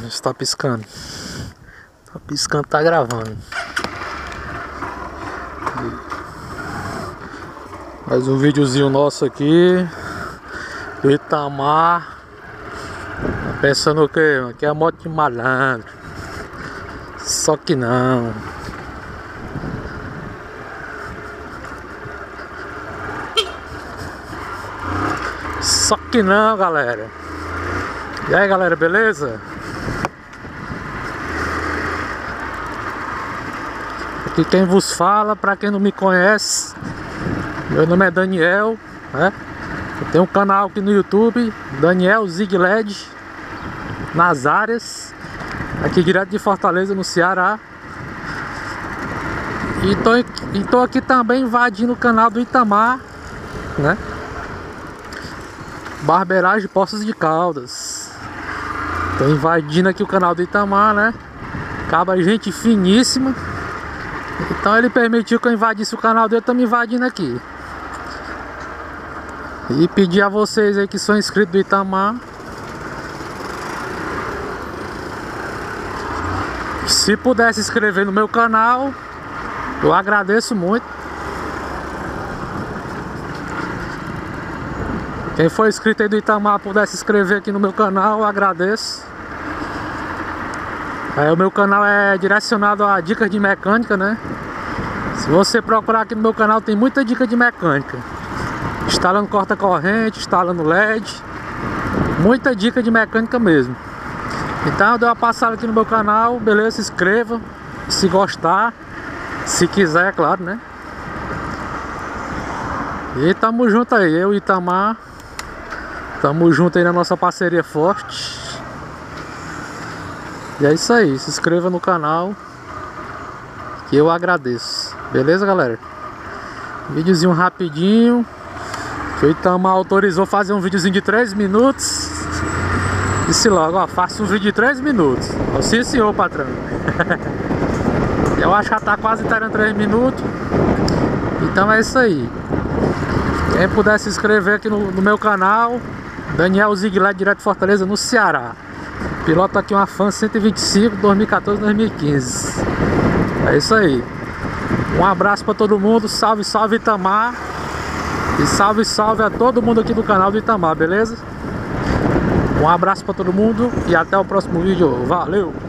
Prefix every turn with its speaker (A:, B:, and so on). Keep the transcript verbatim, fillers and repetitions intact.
A: Está piscando. Tá piscando, tá gravando. Mais um videozinho nosso aqui do Itamar. Tá pensando o que? Aqui é a moto de malandro. Só que não. Só que não, galera. E aí, galera, beleza? Aqui quem vos fala, pra quem não me conhece, meu nome é Daniel, né? Eu tenho um canal aqui no YouTube, Daniel Zigled, nas áreas, aqui direto de Fortaleza, no Ceará. E tô, e tô aqui também invadindo o canal do Itamar, né? Barbeiragem Poços de Caldas. Tô invadindo aqui o canal do Itamar, né? Acaba gente finíssima. Então ele permitiu que eu invadisse o canal dele, eu tô me invadindo aqui. E pedir a vocês aí que são inscritos do Itamar, se puder se inscrever no meu canal, eu agradeço muito. Quem for inscrito aí do Itamar puder se inscrever aqui no meu canal, eu agradeço. É, o meu canal é direcionado a dicas de mecânica, né? Se você procurar aqui no meu canal, tem muita dica de mecânica. Instalando corta-corrente, instalando L E D. Muita dica de mecânica mesmo. Então eu dei uma passada aqui no meu canal, beleza? Se inscreva, se gostar, se quiser, é claro, né? E tamo junto aí, eu e Itamar. Tamo junto aí na nossa parceria forte. E é isso aí, se inscreva no canal, que eu agradeço. Beleza, galera? Videozinho rapidinho, que o Itamar autorizou fazer um videozinho de três minutos. Disse logo, ó, faça um vídeo de três minutos. Sim, senhor, patrão. Eu acho que já tá quase terminando três minutos. Então é isso aí. Quem puder se inscrever aqui no, no meu canal, Daniel Zigled, direto de Fortaleza, no Ceará. Piloto aqui uma Fan cento e vinte e cinco, dois mil e quatorze, dois mil e quinze. É isso aí. Um abraço pra todo mundo. Salve, salve Itamar. E salve, salve a todo mundo aqui do canal do Itamar, beleza? Um abraço pra todo mundo e até o próximo vídeo. Valeu!